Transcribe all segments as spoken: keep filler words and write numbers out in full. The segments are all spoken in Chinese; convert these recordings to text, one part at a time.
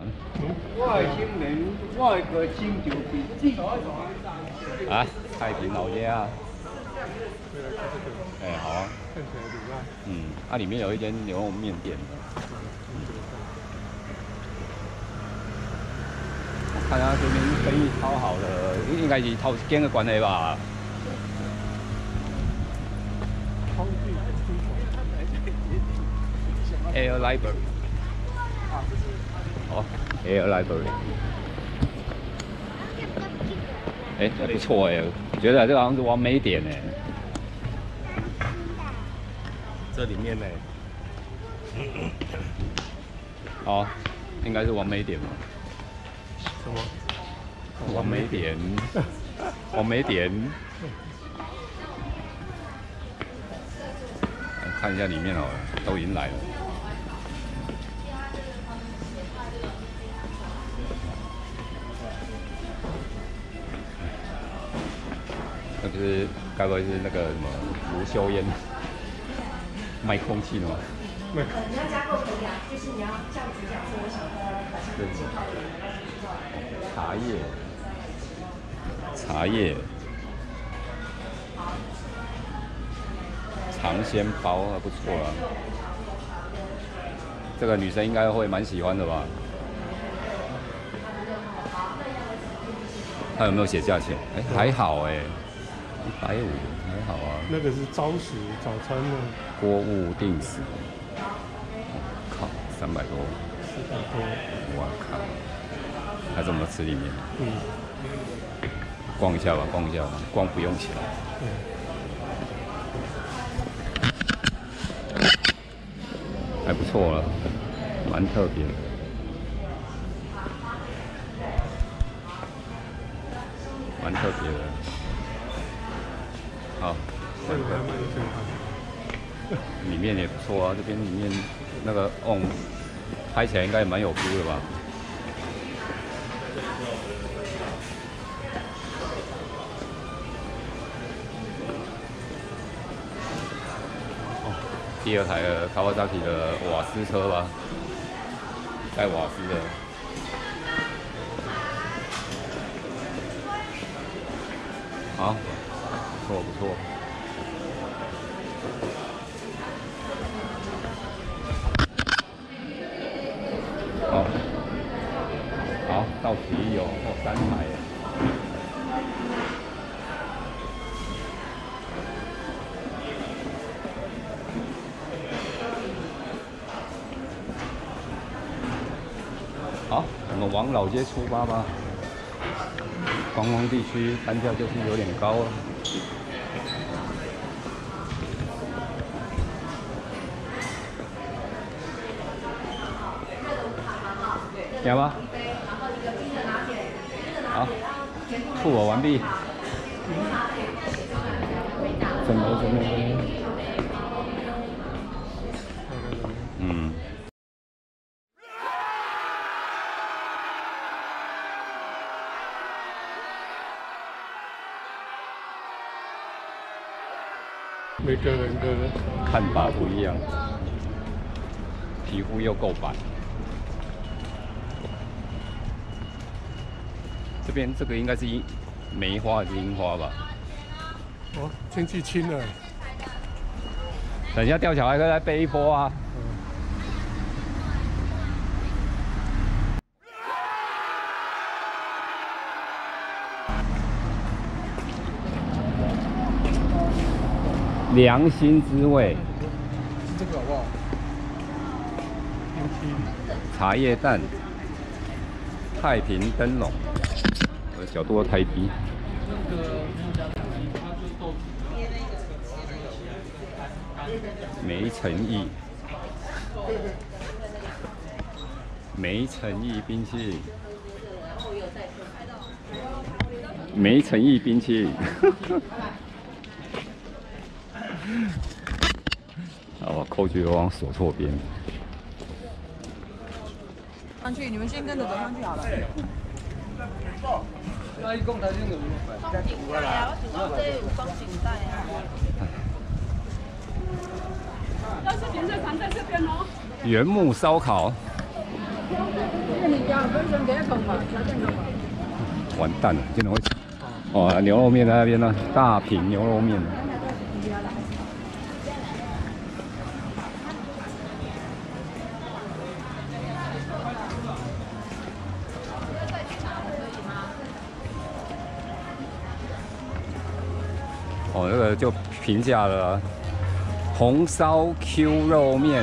我的青年，我的个青就比自啊，太平老街啊。哎、欸，好啊。 看起来很烂。 嗯，它、啊、里面有一间牛肉面店。嗯、我看他这边生意超好的，应该是头间的关系吧。Air Library。哦 ，Air Library。哎、欸，还不错哎、欸，我觉得这个好像是完美点哎、欸。 这里面呢？ 哦，应该是完美点吧？ 什么？ 完美点，完美点。看一下里面好了，都已经来了。那不是，该不会是那个什么卢秀燕卖空气的吗？ 呃，你要加购可以啊，就是你要这样子讲说，我想喝百香果气泡的， 茶叶，茶叶，尝鲜包还不错啊。这个女生应该会蛮喜欢的吧？它有没有写价钱？哎、欸，还好哎、欸，一百五还好啊。 那个是朝食早餐呢。 锅物定时。靠，三百多。 四百多。 我靠，还怎么吃里面？ 嗯。 逛一下吧，逛一下吧，逛不用钱。 嗯。 还不错了，蛮特别的。蛮特别的。好， 这个还蛮有健康。 里面也不错啊，这边里面那个哦，拍起来应该也蛮有 feel 的吧？哦，第二台的Kawasaki的瓦斯车吧，带瓦斯的。好，不错不错。哦，好，到此一游，哦，三台耶。好，我们往老街出发吧。观光地区单价就是有点高了。要吗？好，付我完毕。真的真的真的。嗯。 每个人的看法不一样，皮肤又够白。这边这个应该是樱梅花还是樱花吧？ 哦，天气晴了。 等一下吊桥还可以再背一波啊。良心滋味。 这个好不好？ 茶叶蛋，太平灯笼，我的角度太低。没诚意，没诚意冰淇淋，没诚意冰淇淋。啊，我扣去往锁错边。 上去，你们先跟着走上去好了。 那一共才用什么？ 光景带啊，我想说这有光景带啊。要是平时藏在这边哦。 原木烧烤。 这里要完蛋了，竟然会哦，牛肉面在那边呢，大瓶牛肉面。哦，这个就平价了，红烧 Q 肉面。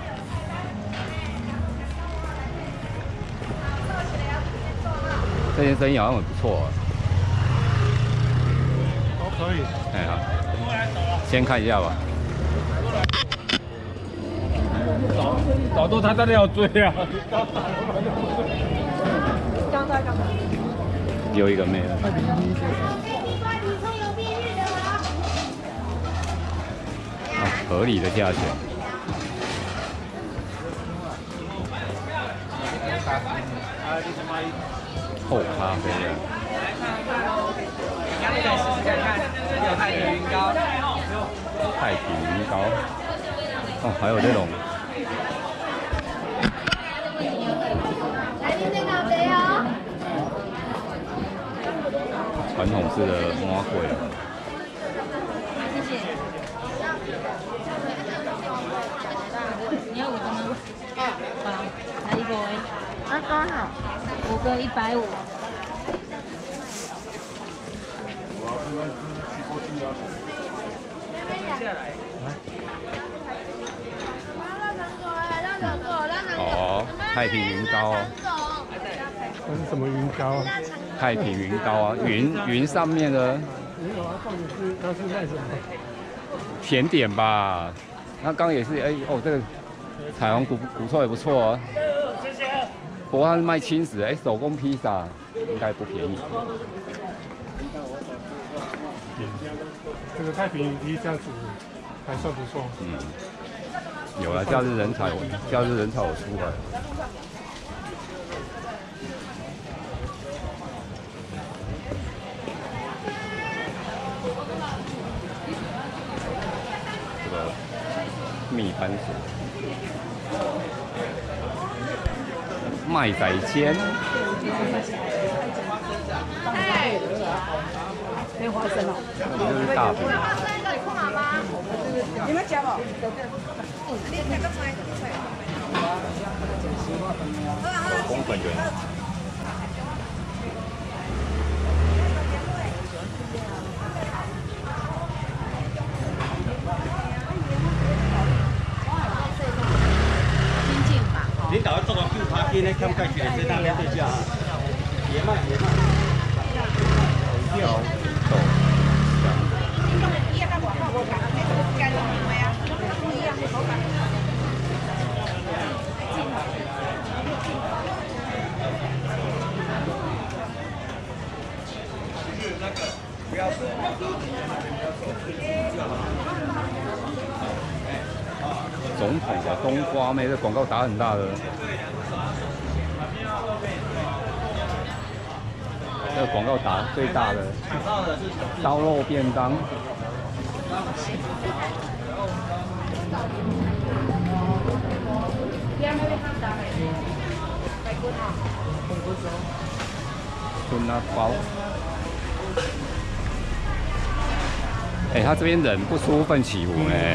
这间生意好像很不错、啊。 都可以。 哎好，先看一下吧。 早早都他在那要追啊！ 有一个妹了。啊，合理的价钱。厚咖啡的。 有太平云糕， 太平云糕。哦，还有这种。 来，您那个谁哦？ 传统式的麻粿。 谢谢。你要五个吗？好，来一个哎。那多少？五个一百五。 哦，太平云糕哦。 那是什么云糕啊？ 太平云糕啊，云云上面的。 没有啊，重点是它是卖什么？ 甜点吧。那刚刚也是，哎、哦，这个彩虹骨骨臭也不错哦。不过它是卖轻食，哎、手工披萨应该不便宜。 这个太平云梯这样子还算不错。 嗯，有了，假日人潮，假日人潮有出来。这个蜜番薯，麦仔煎。 没花生哦。 这就是大饼。 你们吃不？ 公粉圆。 亲近吧。 你搞做个九拍機咧，咁計住嚟食單兩對之後，野麥野麥， 豆总统的冬瓜妹，这广告打很大的。这个广告打最大的烧肉便当。春拉包。哎、欸，他这边人不出奋起湖呢。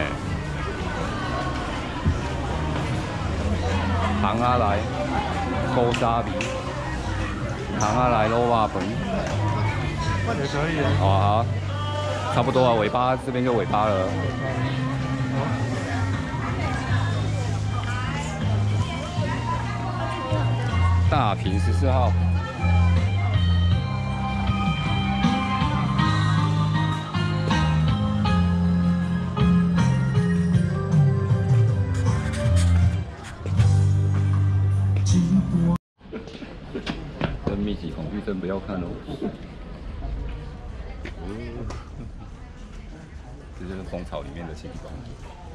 行啊来，高沙米。行啊来肉蛙粉。 也可以啊。 哦好，差不多啊，尾巴这边就尾巴了。大坪十四号。这密集恐惧症不要看哦。这就是蜂巢里面的情况。